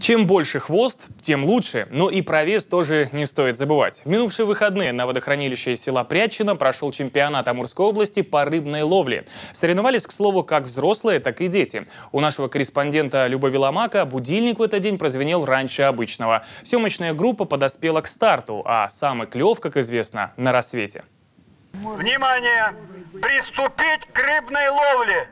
Чем больше хвост, тем лучше. Но и про вес тоже не стоит забывать. В минувшие выходные на водохранилище села Прядчино прошел чемпионат Амурской области по рыбной ловле. Соревновались, к слову, как взрослые, так и дети. У нашего корреспондента Любови Ломака будильник в этот день прозвенел раньше обычного. Съемочная группа подоспела к старту, а самый клев, как известно, на рассвете. Внимание! Приступить к рыбной ловле!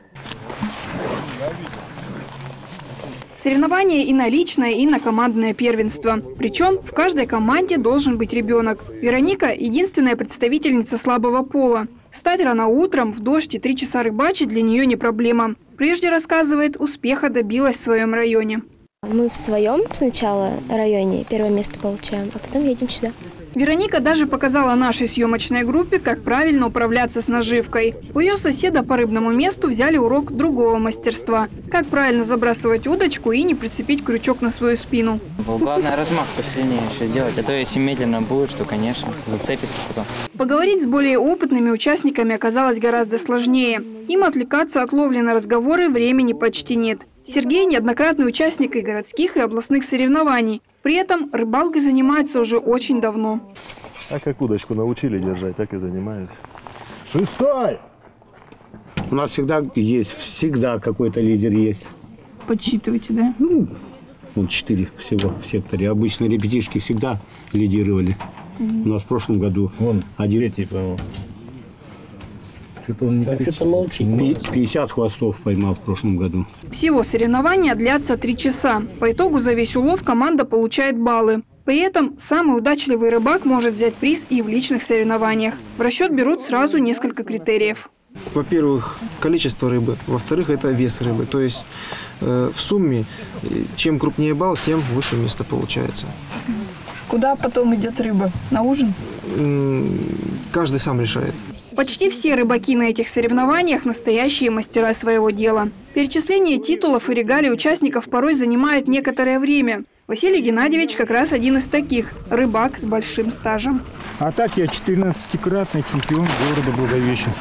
Соревнования и на личное, и на командное первенство. Причем в каждой команде должен быть ребенок. Вероника – единственная представительница слабого пола. Встать рано утром, в дождь и 3 часа рыбачить для нее не проблема. Прежде, рассказывает, успеха добилась в своем районе. Мы в своем сначала районе первое место получаем, а потом едем сюда. Вероника даже показала нашей съемочной группе, как правильно управляться с наживкой. У ее соседа по рыбному месту взяли урок другого мастерства. Как правильно забрасывать удочку и не прицепить крючок на свою спину. Главное, размах посильнее еще сделать, а то если медленно будет, то, конечно, зацепится потом. Поговорить с более опытными участниками оказалось гораздо сложнее. Им отвлекаться от ловли на разговоры времени почти нет. Сергей – неоднократный участник и городских, и областных соревнований. При этом рыбалкой занимается уже очень давно. А как удочку научили держать, так и занимаюсь. Шестой! У нас всегда какой-то лидер есть. Подсчитываете, да? 4 всего в секторе. Обычно ребятишки всегда лидировали. У нас в прошлом году третий, по-моему. Что-то он не что-то молчит. 50 хвостов поймал в прошлом году. Всего соревнования длятся 3 часа. По итогу за весь улов команда получает баллы. При этом самый удачливый рыбак может взять приз и в личных соревнованиях. В расчет берут сразу несколько критериев. Во-первых, количество рыбы. Во-вторых, это вес рыбы. То есть в сумме, чем крупнее балл, тем выше место получается. Куда потом идет рыба? На ужин? Каждый сам решает. Почти все рыбаки на этих соревнованиях – настоящие мастера своего дела. Перечисление титулов и регалий участников порой занимает некоторое время. Василий Геннадьевич как раз один из таких – рыбак с большим стажем. А так я 14-кратный чемпион города Благовещенска.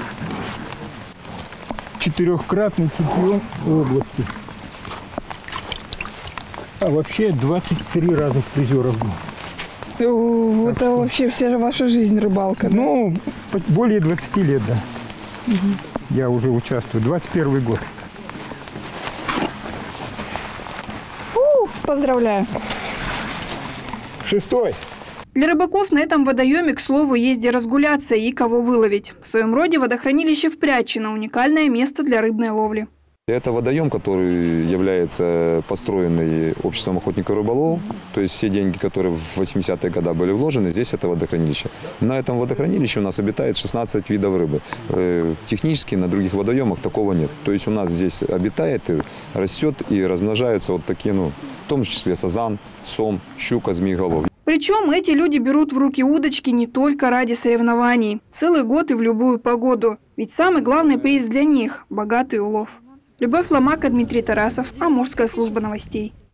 4-кратный чемпион области. А вообще 23 разных призеров был. Это вообще вся ваша жизнь рыбалка, да? Ну, более 20 лет, да. Я уже участвую. 21 год. Поздравляю. Шестой. Для рыбаков на этом водоеме, к слову, есть где разгуляться и кого выловить. В своем роде водохранилище в Прядчино – уникальное место для рыбной ловли. Это водоем, который является построенный обществом охотников и рыболовов. То есть все деньги, которые в 80-е годы были вложены, здесь это водохранилище. На этом водохранилище у нас обитает 16 видов рыбы. Технически на других водоемах такого нет. То есть у нас здесь обитает, и растет и размножаются вот такие, в том числе сазан, сом, щука, змееголов. Причем эти люди берут в руки удочки не только ради соревнований. Целый год и в любую погоду. Ведь самый главный приз для них – богатый улов. Любовь Ломака, Дмитрий Тарасов, Амурская служба новостей.